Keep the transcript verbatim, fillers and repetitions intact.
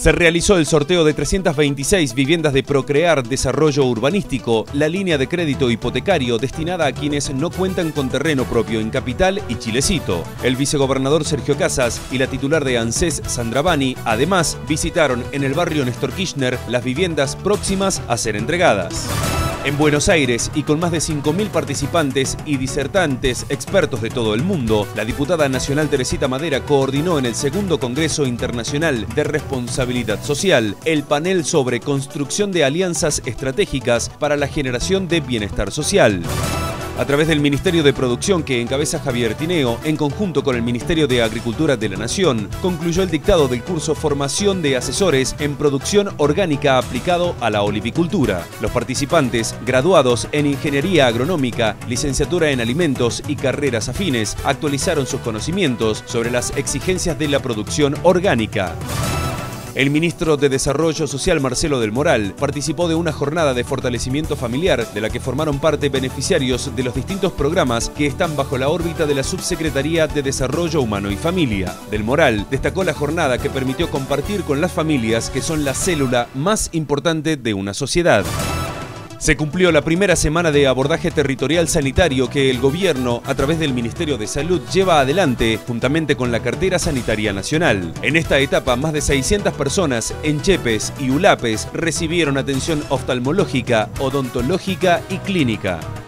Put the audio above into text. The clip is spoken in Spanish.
Se realizó el sorteo de trescientas veintiséis viviendas de Procrear Desarrollo Urbanístico, la línea de crédito hipotecario destinada a quienes no cuentan con terreno propio en Capital y Chilecito. El vicegobernador Sergio Casas y la titular de ANSES, Sandra Bani, además visitaron en el barrio Néstor Kirchner las viviendas próximas a ser entregadas. En Buenos Aires, y con más de cinco mil participantes y disertantes expertos de todo el mundo, la diputada nacional Teresita Madera coordinó en el segundo Congreso Internacional de Responsabilidad Social el panel sobre construcción de alianzas estratégicas para la generación de bienestar social. A través del Ministerio de Producción que encabeza Javier Tineo, en conjunto con el Ministerio de Agricultura de la Nación, concluyó el dictado del curso Formación de Asesores en Producción Orgánica aplicado a la olivicultura. Los participantes, graduados en Ingeniería Agronómica, Licenciatura en Alimentos y carreras afines, actualizaron sus conocimientos sobre las exigencias de la producción orgánica. El ministro de Desarrollo Social, Marcelo del Moral, participó de una jornada de fortalecimiento familiar de la que formaron parte beneficiarios de los distintos programas que están bajo la órbita de la Subsecretaría de Desarrollo Humano y Familia. Del Moral destacó la jornada que permitió compartir con las familias, que son la célula más importante de una sociedad. Se cumplió la primera semana de abordaje territorial sanitario que el gobierno, a través del Ministerio de Salud, lleva adelante juntamente con la Cartera Sanitaria Nacional. En esta etapa, más de seiscientas personas en Chepes y Ulapes recibieron atención oftalmológica, odontológica y clínica.